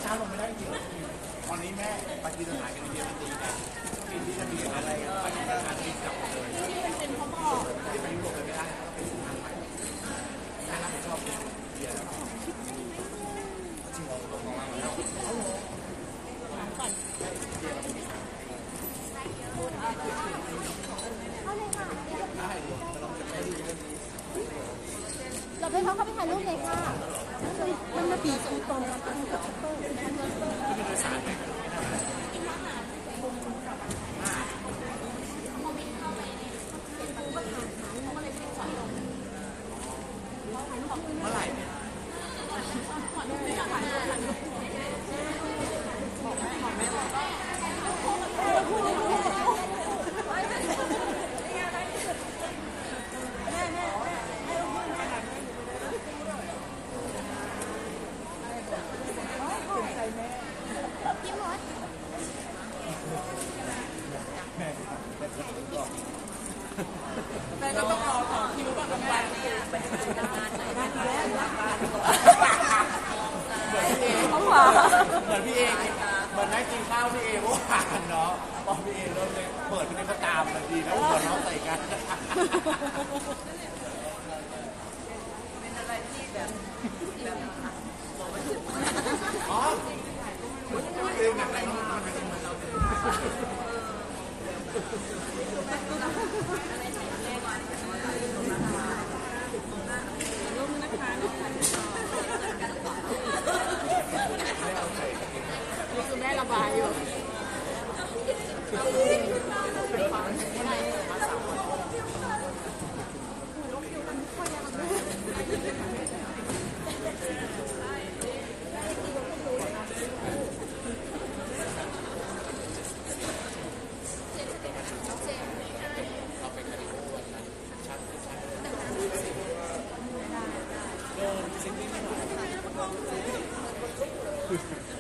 ช้าลงไม่ได้จริงตอนนี้แม่ปฏิบัติการกันเยอะจริงนะกินที่จะมีอะไรปฏิบัติการติดกับเลยที่เป็นเขาบอกที่ไปยุโรปไม่ได้เป็นทางใหม่น่ารับผิดชอบเยอะจริงเราลงมาแล้วเราไปเขาไปถ่ายรูปเลยค่ะมันมาปีสูตรงกับตัวชัตเตอร์ที่เป็นโดยสารเนี่ยเมื่อไหร่เนี่ยแต่ก็ต้องรอของคิวบ้างกลางวันเหมือนพี่เอเหมือนนั่งกินข้าวพี่เอเมื่อวานเนาะพอพี่เอเริ่มเลยเปิดเป็นก็ตามทันทีแล้วหัวน้องใส่กันเป็นอะไรที่แบบอ๋อเองหนักอะไรนี่มันเป็นเหมือนเราคือแม่ระบายอยู่ซิงเกิลไม่หน่อย